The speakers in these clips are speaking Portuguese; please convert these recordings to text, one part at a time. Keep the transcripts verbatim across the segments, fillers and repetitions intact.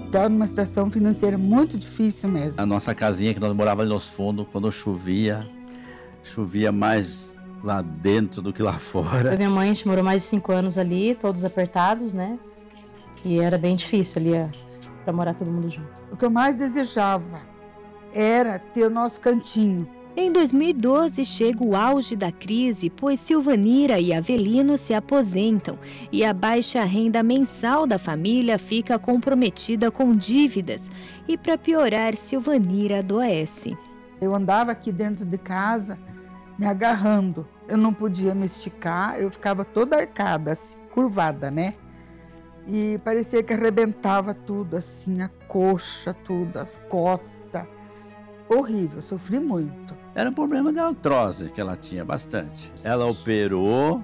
estava numa situação financeira muito difícil mesmo. A nossa casinha que nós morávamos nos fundos, quando chovia, chovia mais lá dentro do que lá fora. A minha mãe, a gente morou mais de cinco anos ali, todos apertados, né? E era bem difícil ali para morar todo mundo junto. O que eu mais desejava era ter o nosso cantinho. Em dois mil e doze, chega o auge da crise, pois Silvanira e Avelino se aposentam e a baixa renda mensal da família fica comprometida com dívidas. E para piorar, Silvanira adoece. Eu andava aqui dentro de casa me agarrando. Eu não podia me esticar, eu ficava toda arcada, assim, curvada, né? E parecia que arrebentava tudo, assim, a coxa, tudo, as costas. Horrível, sofri muito. Era um problema de artrose que ela tinha bastante. Ela operou,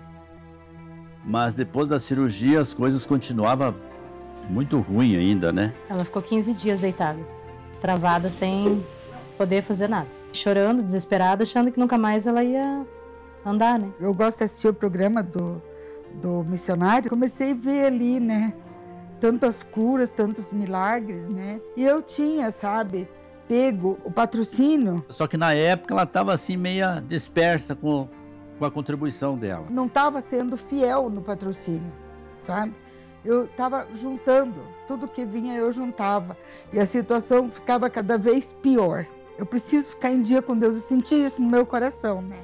mas depois da cirurgia as coisas continuavam muito ruim ainda, né? Ela ficou quinze dias deitada, travada, sem poder fazer nada. Chorando, desesperada, achando que nunca mais ela ia andar, né? Eu gosto de assistir o programa do, do missionário. Comecei a ver ali, né? Tantas curas, tantos milagres, né? E eu tinha, sabe, pego o patrocínio. Só que na época ela estava assim meia dispersa com, com a contribuição dela. Não estava sendo fiel no patrocínio, sabe? Eu estava juntando, tudo que vinha eu juntava. E a situação ficava cada vez pior. Eu preciso ficar em dia com Deus, eu senti isso no meu coração, né?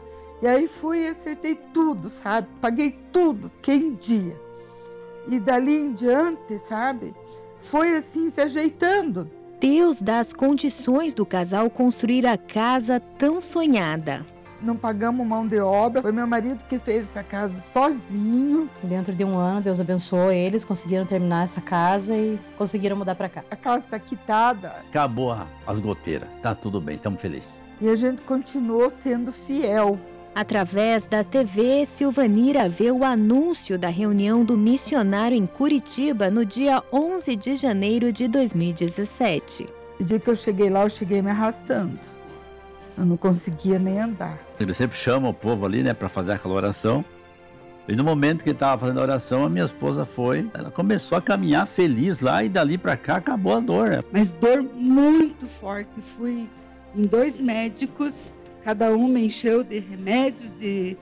E aí fui e acertei tudo, sabe? Paguei tudo, que em dia. E dali em diante, sabe? Foi assim, se ajeitando. Deus dá as condições do casal construir a casa tão sonhada. Não pagamos mão de obra, foi meu marido que fez essa casa sozinho. Dentro de um ano, Deus abençoou eles, conseguiram terminar essa casa e conseguiram mudar para cá. A casa está quitada. Acabou as goteiras, tá tudo bem, estamos felizes. E a gente continuou sendo fiel. Através da T V, Silvanira vê o anúncio da reunião do missionário em Curitiba no dia onze de janeiro de dois mil e dezessete. O dia que eu cheguei lá, eu cheguei me arrastando. Eu não conseguia nem andar. Ele sempre chama o povo ali, né, para fazer aquela oração. E no momento que ele estava fazendo a oração, a minha esposa foi. Ela começou a caminhar feliz lá e dali para cá acabou a dor. Né? Mas dor muito forte. Fui em dois médicos, cada um me encheu de remédios, de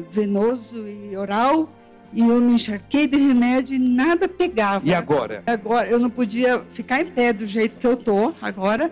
venoso e oral. E eu me encharquei de remédio e nada pegava. E agora? Agora, eu não podia ficar em pé do jeito que eu tô agora.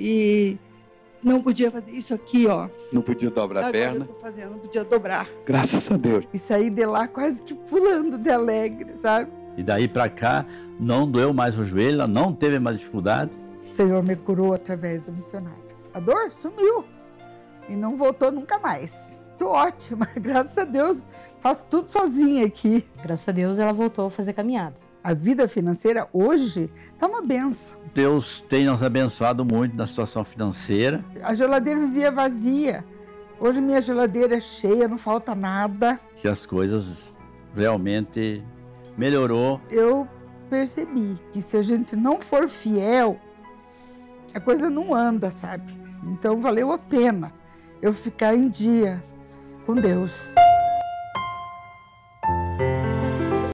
E não podia fazer isso aqui, ó. Não podia dobrar a Agora perna? Eu tô fazendo, não podia dobrar. Graças a Deus. E saí de lá quase que pulando de alegre, sabe? E daí para cá, não doeu mais o joelho, ela não teve mais dificuldade. O Senhor me curou através do missionário. A dor sumiu e não voltou nunca mais. Tô ótima, graças a Deus. Faço tudo sozinha aqui. Graças a Deus ela voltou a fazer caminhada. A vida financeira hoje tá uma benção. Deus tem nos abençoado muito na situação financeira. A geladeira vivia vazia. Hoje minha geladeira é cheia, não falta nada. Que as coisas realmente melhorou. Eu percebi que se a gente não for fiel, a coisa não anda, sabe? Então valeu a pena eu ficar em dia com Deus.